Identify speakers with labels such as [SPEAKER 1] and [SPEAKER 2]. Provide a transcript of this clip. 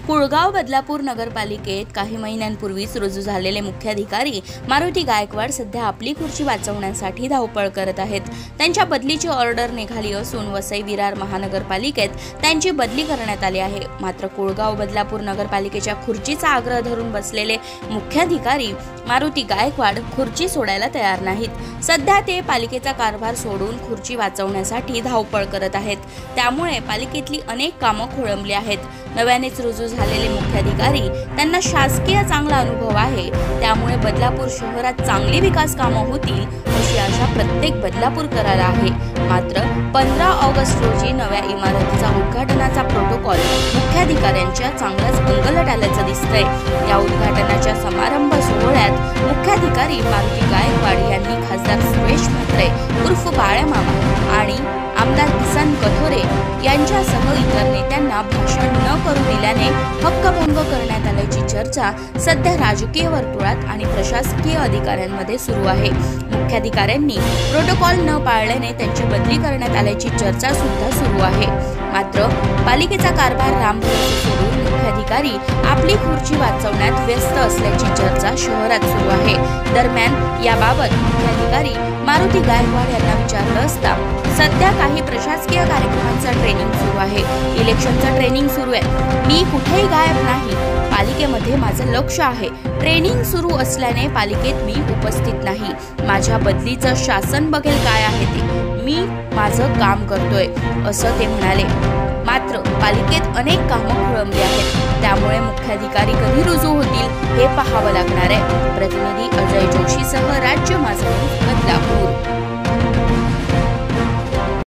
[SPEAKER 1] कुळगाव बदलापूर नगरपालिकेत काही महिन्यांपूर्वीच रुजू झालेले मुख्याधिकारी मारुती गायकवाड सध्या आपली खुर्ची वाचवण्यासाठी धावपळ करत आहेत। त्यांच्या बदलीची ऑर्डर निघाली असून वसई विरार महानगरपालिकेत त्यांची बदली करण्यात आली आहे। मात्र कुळगाव बदलापूर नगरपालिकेच्या खुर्चीचा आग्रह धरून बसलेले मुख्याधिकारी मारुती गायकवाड खुर्ची सोडायला तयार नाहीत। सध्या ते पालिकेचा कारभार सोडून खुर्ची वाचवण्यासाठी धावपळ करत आहेत। त्यामुळे पालिकेतली अनेक कामं खोळंबली आहेत। नव्यानेच रुजू झालेले मुख्याधिकारी त्यांना शासकीय चांगला अनुभव आहे, त्यामुळे बदलापूर शहरात चांगली विकास कामं होतील अशी आशा प्रत्येक बदलापूरकराला आहे। मात्र 15 ऑगस्ट रोजी नव्या इमारतीचा उद्घाटनाचा प्रोटोकॉल मुख्याधिकाऱ्यांच्या चांगलाच अंगलट आल्याचं दिसतंय। या उद्घाटनाच्या समारंभ सोहळ्यात मुख्याधिकारी मारुती गायकवाड यांनी खासदार सुरेश म्हात्रे उर्फ बाळमामा आणि आमदार किसन कथोरे यांच्यासह इतर नेत्यांना भाषण न करू दिल्याने हक्कभंग करण्यात आल्याची चर्चा सध्या राजकीय वर्तुळात आणि प्रशासकीय अधिकाऱ्यांमध्ये सुरू आहे। मुख्याधिकाऱ्यांनी प्रोटोकॉल न पाळल्याने त्यांची बदली करण्यात आल्याची चर्चा सुद्धा सुरू आहे। मात्र पालिकेचा कारभार रामभरोसे सोडून मुख्याधिकारी आपली खुर्ची वाचवण्यात व्यस्त असल्याची चर्चा शहरात सुरू आहे। दरम्यान याबाबत मुख्याधिकारी मारुती गायकवाड यांना विचारलं असता सध्या काही प्रशासकीय कार्यक्रमांचं ट्रेनिंग सुरू आहे, इलेक्शनचं ट्रेनिंग सुरू आहे, मी कुठेही गायब नाही, पालिकेमध्ये माझं लक्ष आहे, ट्रेनिंग सुरू असल्याने पालिकेत मी उपस्थित नाही, माझ्या बदलीचं शासन बघेल काय आहे ते, मी माझं काम करतोय असं ते म्हणाले। मात्र पालिकेत अनेक कामं खोळंबली आहेत, त्यामुळे मुख्याधिकारी कधी रुजू होतील हे पाहावं लागणार आहे। प्रतिनिधी अजय जोशीसह राज्य माझा न्यूज बदलापूर।